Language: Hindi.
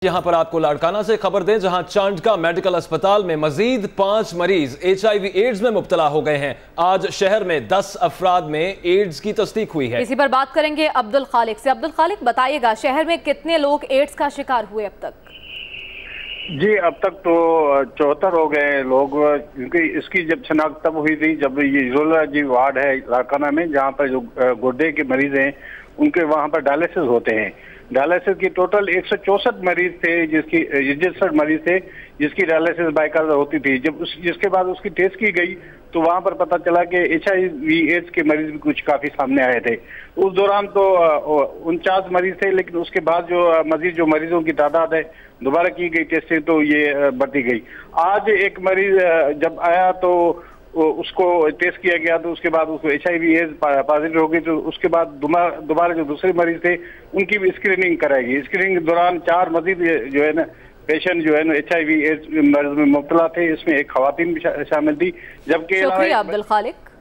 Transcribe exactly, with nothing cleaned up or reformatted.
यहां पर आपको लाड़काना से खबर दें, जहां चांडका मेडिकल अस्पताल में मजीद पांच मरीज एचआईवी एड्स में मुब्तला हो गए हैं। आज शहर में दस अफराद में एड्स की तस्दीक हुई है। इसी पर बात करेंगे अब्दुल खालिक से। अब्दुल खालिक, बताइएगा शहर में कितने लोग एड्स का शिकार हुए अब तक? जी, अब तक तो चौहत्तर हो गए लोग, क्योंकि इसकी जब शनाख्त तब हुई थी जब ये यूरोलॉजी वार्ड है लारकाना में, जहाँ पर जो गुर्दे के मरीज हैं उनके वहाँ पर डायलिसिस होते हैं। डायलिसिस की टोटल एक सौ चौसठ मरीज थे, जिसकी रजिस्टर्ड मरीज थे जिसकी डायलिसिस बाकायदा होती थी। जब उस जिसके बाद उसकी टेस्ट की गई तो वहां पर पता चला कि एच आई वी एड्स के मरीज भी कुछ काफी सामने आए थे। उस दौरान तो उनचास मरीज थे, लेकिन उसके बाद जो मजीद जो मरीजों की तादाद है दोबारा की गई टेस्टिंग तो ये बढ़ती गई। आज एक मरीज जब आया तो उसको टेस्ट किया गया तो उसके बाद उसको H I V AIDS positive हो गई, तो उसके बाद दोबारा जो दूसरे मरीज थे उनकी भी स्क्रीनिंग कराएगी। स्क्रीनिंग के दौरान चार मजीद जो है ना पेशेंट जो है ना एच आई वी एड्स मर्ज में मुब्तला थे, इसमें एक खवातीन भी शामिल थी। जबकि शुक्रिया अब्दुल खालिक।